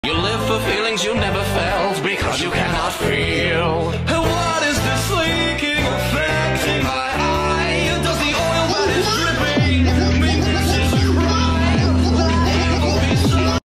You live for feelings you never felt because you cannot feel.